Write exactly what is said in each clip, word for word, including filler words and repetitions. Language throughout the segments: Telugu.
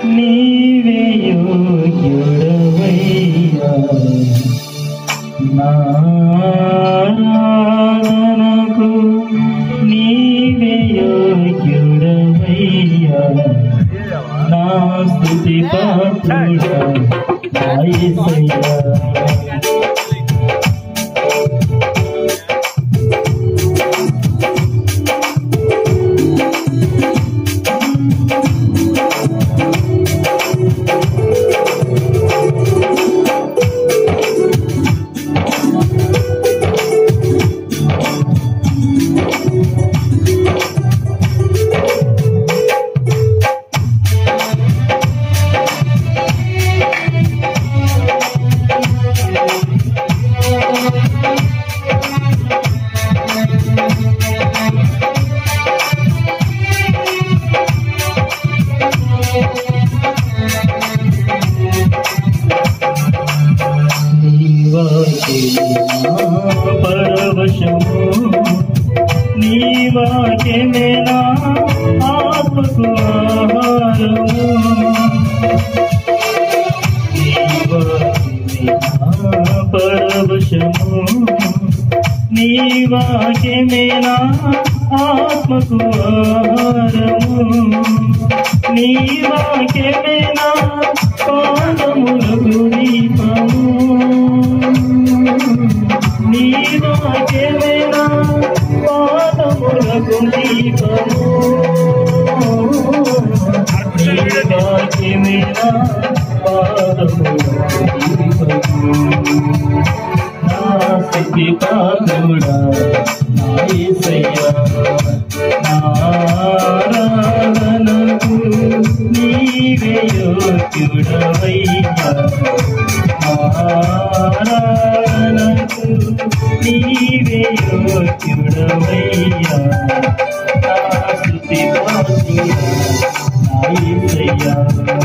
నీవే యోగ్యుడవయ్యా నారాధనకు నీవే యోగ్యుడవయ్యా నా స్తుతి పాత్రుడా నా యేసయ్యా పరవశము నీ వాక్యమే నా ఆత్మకు ఆహారము నీ వాక్యమే నా పరవశము నీ వాక్యమే నా ఆత్మకు ఆహారము నీ వాక్యమే నా పాదములకు దీపము నీ వాక్యమే నా పాదములకు దీపము నీ వాక్యమే నా పాదములకు దీపము నా స్తుతి పాత్రుడా నా యేసయ్యా నారాధనకు నీవే యోగ్యుడవయ్యా నారాధనకు నీవే యోగ్యుడవయ్యా నా స్తుతి పాత్రుడా నా యేసయ్యా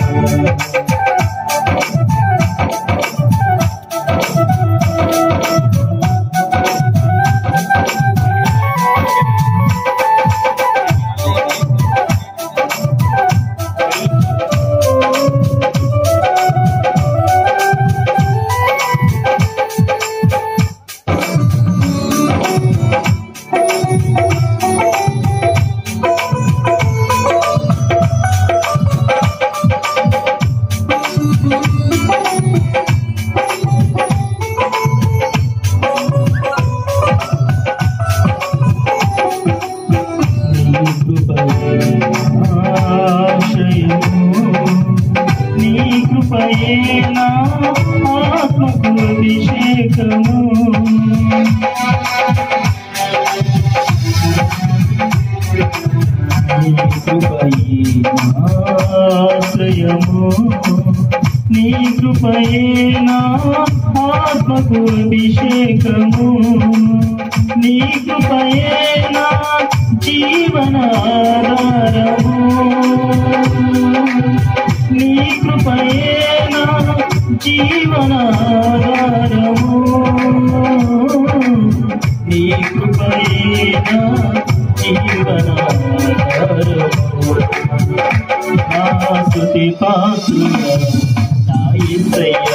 నీ కృపయే నా ఆత్మకు అభిషేకము నీ కృపయే నా ఆశ్రయము నీ కృపయే నా ఆత్మకు అభిషేకము నీ కృపయే నా జీవనాధారము నీ కృపయే నా జీవనాధారము నీ కృపయే నా జీవనాధారము నా స్తుతి పాత్రుడా నా యేసయ్యా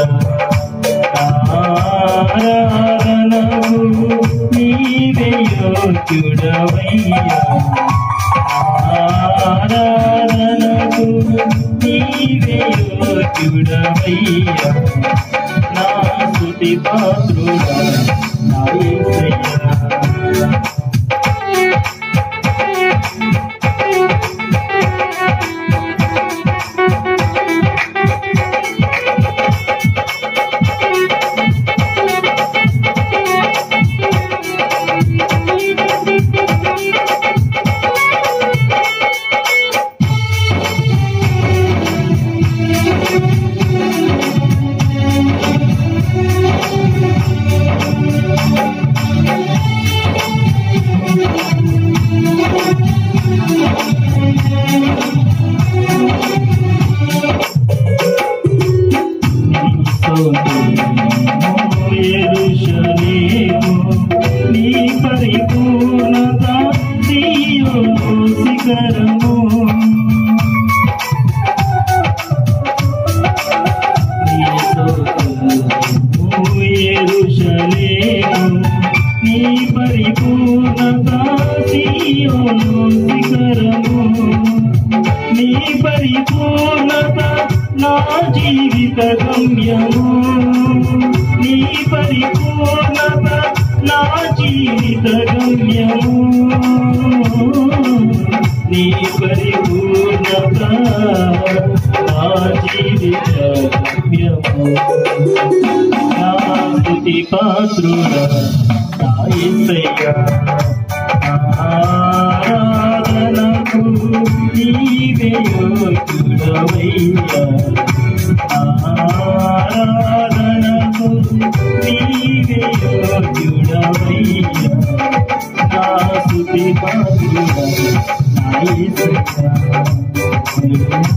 నారాధనకు నీవే యోగ్యుడవయ్యా నారాధనకు నీవే యోగ్యుడవయ్యా నా స్తుతి పాత్రుడా నా యేసయ్యా పరిపూర్ణత నా జీవిత గమ్యము నీ పరిపూర్ణత నా జీవిత గమ్యము నీ పరిపూర్ణత నా జీవిత గమ్యము నా స్తుతి పాత్రుడా నా యేసయ్యా ఆరాధనకు నీవే యోగ్యుడవయ్యా ఆరాధనకు నీవే యోగ్యుడవయ్యా నా స్తుతి పాత్రుడా నా యేసయ్యా